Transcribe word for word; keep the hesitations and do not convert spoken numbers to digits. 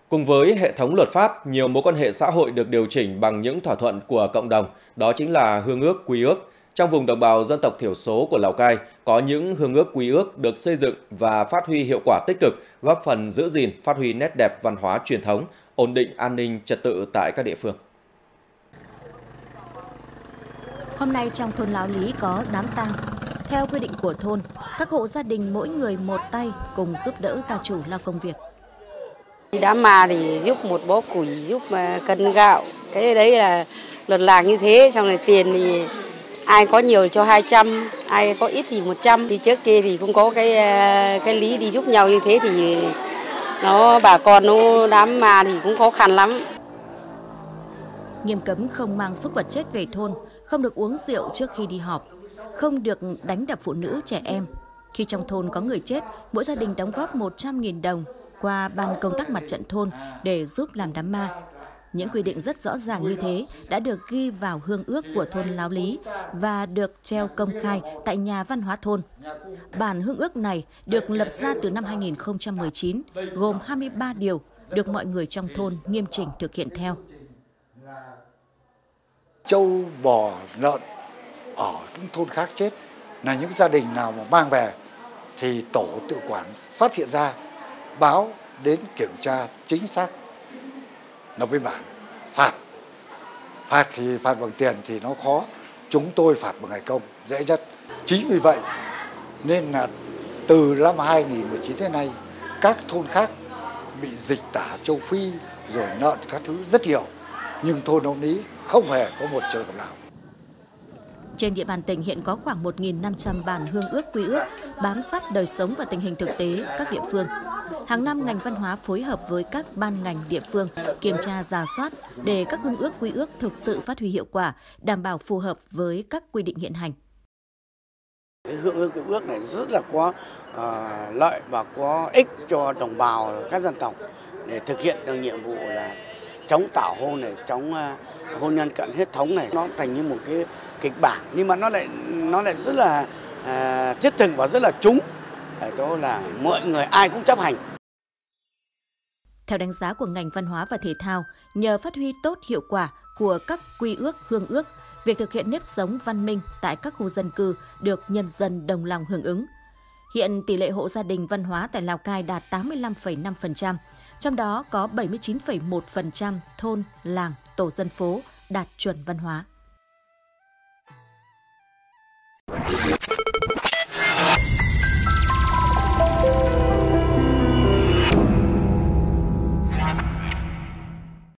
Cùng với hệ thống luật pháp, nhiều mối quan hệ xã hội được điều chỉnh bằng những thỏa thuận của cộng đồng, đó chính là hương ước quy ước. Trong vùng đồng bào dân tộc thiểu số của Lào Cai, có những hương ước quy ước được xây dựng và phát huy hiệu quả tích cực, góp phần giữ gìn, phát huy nét đẹp văn hóa truyền thống, ổn định an ninh trật tự tại các địa phương. Hôm nay trong thôn Láo Lý có đám tang. Theo quy định của thôn, các hộ gia đình mỗi người một tay cùng giúp đỡ gia chủ lo công việc. Đám ma thì giúp một bó củi, giúp cân gạo. Cái đấy là luật làng như thế. Xong rồi tiền thì ai có nhiều cho hai trăm, ai có ít thì một trăm. Thì trước kia thì cũng có cái cái lý đi giúp nhau như thế thì nó bà con nó đám ma thì cũng khó khăn lắm. Nghiêm cấm không mang súc vật chết về thôn, không được uống rượu trước khi đi họp, không được đánh đập phụ nữ trẻ em. Khi trong thôn có người chết, mỗi gia đình đóng góp một trăm nghìn đồng qua ban công tác mặt trận thôn để giúp làm đám ma. Những quy định rất rõ ràng như thế đã được ghi vào hương ước của thôn Láo Lý và được treo công khai tại nhà văn hóa thôn. Bản hương ước này được lập ra từ năm hai nghìn không trăm mười chín, gồm hai mươi ba điều, được mọi người trong thôn nghiêm chỉnh thực hiện theo. Trâu, bò, lợn ở những thôn khác chết là những gia đình nào mà mang về thì tổ tự quản phát hiện ra, báo đến kiểm tra chính xác, lập biên bản, phạt. Phạt thì phạt bằng tiền thì nó khó, chúng tôi phạt bằng ngày công, dễ nhất. Chính vì vậy nên là từ năm hai nghìn không trăm mười chín đến nay, các thôn khác bị dịch tả châu Phi rồi lợn các thứ rất nhiều, nhưng thôn Láo Lý không hề có một trường hợp nào. Trên địa bàn tỉnh hiện có khoảng một nghìn năm trăm bản hương ước quy ước, bám sát đời sống và tình hình thực tế các địa phương. Hàng năm, ngành văn hóa phối hợp với các ban ngành địa phương kiểm tra rà soát để các hương ước quy ước thực sự phát huy hiệu quả, đảm bảo phù hợp với các quy định hiện hành. Cái hương ước quy ước này rất là có uh, lợi và có ích cho đồng bào các dân tộc để thực hiện được nhiệm vụ là chống tảo hôn này, chống uh, hôn nhân cận huyết thống này. Nó thành như một cái kịch bản nhưng mà nó lại nó lại rất là uh, thiết thực và rất là trúng, để cho là mọi người ai cũng chấp hành. Theo đánh giá của ngành văn hóa và thể thao, nhờ phát huy tốt hiệu quả của các quy ước, hương ước, việc thực hiện nếp sống văn minh tại các khu dân cư được nhân dân đồng lòng hưởng ứng. Hiện tỷ lệ hộ gia đình văn hóa tại Lào Cai đạt tám mươi lăm phẩy năm phần trăm, trong đó có bảy mươi chín phẩy một phần trăm thôn, làng, tổ dân phố đạt chuẩn văn hóa.